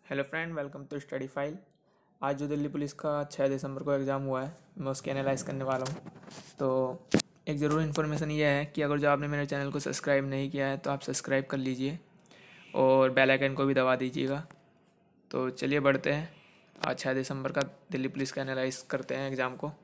Hello friend, welcome to study file. आज जो Delhi police का 6 दिसंबर को एग्ज़ाम हुआ है, मैं उसके एनालाइज करने वाला हूँ। तो एक ज़रूर इन्फॉर्मेशन ये है कि अगर जो आपने मेरे चैनल को सब्सक्राइब नहीं किया है तो आप सब्सक्राइब कर लीजिए और बेल आइकन को भी दबा दीजिएगा। तो चलिए बढ़ते हैं, आज 6 दिसंबर का दिल्ली पुलिस का एनालाइज करते हैं एग्ज़ाम को।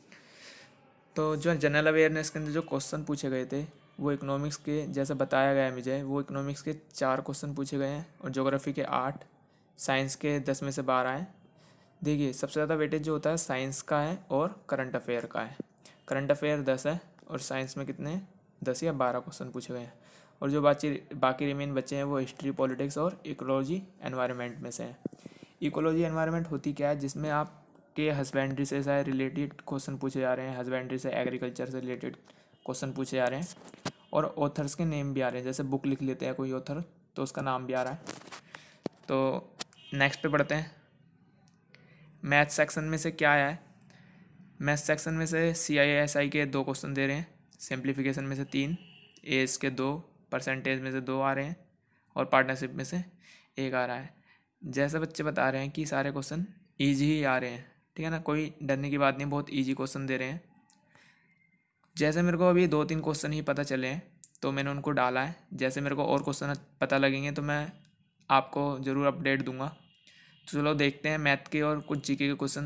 तो जो जनरल अवेयरनेस के अंदर जो क्वेश्चन पूछे गए थे वो इकोनॉमिक्स के, जैसे बताया गया है मुझे, वो इकोनॉमिक्स के 4 क्वेश्चन पूछे गए हैं और ज्योग्राफी के 8, साइंस के 10 में से 12 हैं। देखिए, सबसे ज़्यादा वेटेज जो होता है साइंस का है और करंट अफेयर का है। करंट अफेयर 10 है और साइंस में कितने हैं, 10 या 12 क्वेश्चन पूछे गए हैं। और जो बाकी रिमेन बचे हैं वो हिस्ट्री, पॉलिटिक्स और इकोलॉजी एनवायरनमेंट में से हैं। इकोलॉजी एनवायरनमेंट होती क्या है, जिसमें आपके हस्बेंड्री से शायद रिलेटेड क्वेश्चन पूछे जा रहे हैं, हस्बेंड्री से, एग्रीकल्चर से रिलेटेड क्वेश्चन पूछे जा रहे हैं और ऑथर्स के नेम भी आ रहे हैं। जैसे बुक लिख लेते हैं कोई ऑथर तो उसका नाम भी आ रहा है। तो नेक्स्ट पे बढ़ते हैं। मैथ सेक्शन में से क्या आया है? मैथ सेक्शन में से CISI के 2 क्वेश्चन दे रहे हैं, सिंप्लीफिकेशन में से 3, एज के 2, परसेंटेज में से 2 आ रहे हैं और पार्टनरशिप में से 1 आ रहा है। जैसे बच्चे बता रहे हैं कि सारे क्वेश्चन ईजी ही आ रहे हैं, ठीक है ना, कोई डरने की बात नहीं, बहुत ईजी क्वेश्चन दे रहे हैं। जैसे मेरे को अभी 2-3 क्वेश्चन ही पता चले हैं तो मैंने उनको डाला है। जैसे मेरे को और क्वेश्चन पता लगेंगे तो मैं आपको ज़रूर अपडेट दूंगा। तो चलो देखते हैं मैथ के और कुछ जीके के क्वेश्चन।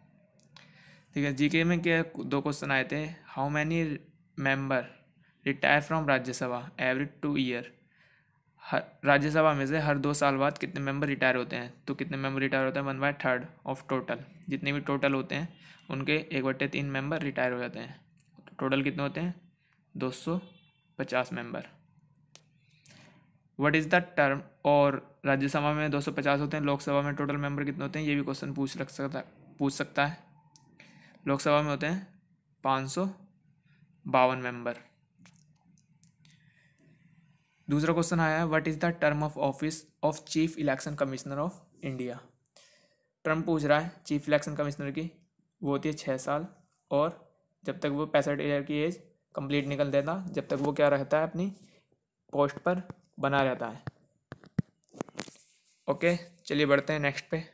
ठीक है, जीके में क्या 2 क्वेश्चन आए थे। How many member retire from Rajya Sabha every 2 year. Rajya Sabha में से हर 2 साल बाद कितने मेंबर रिटायर होते हैं? तो कितने मेंबर रिटायर होते हैं? 1/3 ऑफ टोटल, जितने भी टोटल होते हैं उनके 1/3 मेंबर रिटायर हो जाते हैं। टोटल कितने होते हैं? 250 member. What is the term, और राज्यसभा में 250 होते हैं, लोकसभा में टोटल मेंबर कितने होते हैं, ये भी क्वेश्चन पूछ सकता है। लोकसभा में होते हैं 552 मेंबर। दूसरा क्वेश्चन आया है, what is the term of office of chief election commissioner of India. Term पूछ रहा है चीफ इलेक्शन कमिश्नर की, वो होती है 6 साल, और जब तक वो 65 ईयर की एज कंप्लीट निकल देता, जब तक वो क्या रहता है, अपनी पोस्ट पर बना रहता है। ओके, चलिए बढ़ते हैं नेक्स्ट पे।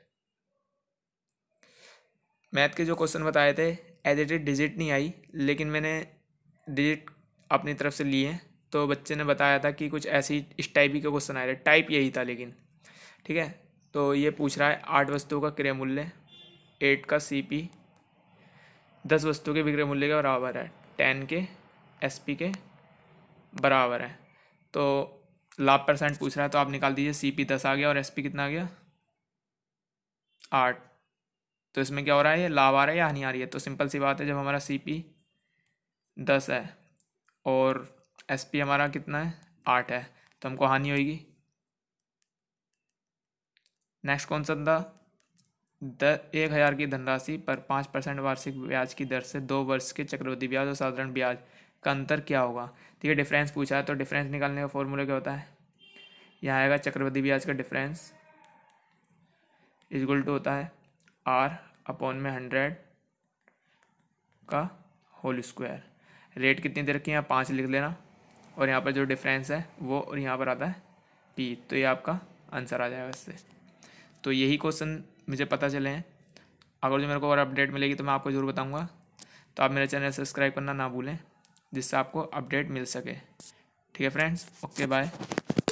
मैथ के जो क्वेश्चन बताए थे, एज इट इज डिजिट नहीं आई, लेकिन मैंने डिजिट अपनी तरफ से लिए। तो बच्चे ने बताया था कि कुछ ऐसी इस टाइप ही के क्वेश्चन आए थे, टाइप यही था लेकिन, ठीक है। तो ये पूछ रहा है 8 वस्तुओं का क्रय मूल्य, 8 का CP 10 वस्तुओं के विक्रय मूल्य के बराबर है, 10 के SP के बराबर है। तो लाभ परसेंट पूछ रहा है, तो आप निकाल दीजिए। CP 10 आ गया और SP कितना आ गया? 8। तो इसमें क्या हो रहा है, ये लाभ आ रहा है या हानि आ रही है? तो सिंपल सी बात है, जब हमारा CP 10 है और SP हमारा कितना है, 8 है, तो हमको हानि होगी। नेक्स्ट कौन सा था? 1000 की धनराशि पर 5% वार्षिक ब्याज की दर से 2 वर्ष के चक्रवृद्धि ब्याज और साधारण ब्याज का अंतर क्या होगा? ठीक है, डिफरेंस पूछा है, तो डिफरेंस निकालने का फॉर्मूला क्या होता है? यहाँ आएगा चक्रवृद्धि ब्याज का डिफरेंस इक्वल टू होता है R/100 का होल स्क्वायर। रेट कितनी दे रखी है? यहाँ 5 लिख लेना, और यहाँ पर जो डिफरेंस है वो, और यहाँ पर आता है P, तो ये आपका आंसर आ जाएगा इससे। तो यही क्वेश्चन मुझे पता चले हैं। अगर जो मेरे को और अपडेट मिलेगी तो मैं आपको ज़रूर बताऊंगा। तो आप मेरे चैनल सब्सक्राइब करना ना भूलें, जिससे आपको अपडेट मिल सके। ठीक है फ्रेंड्स, ओके बाय।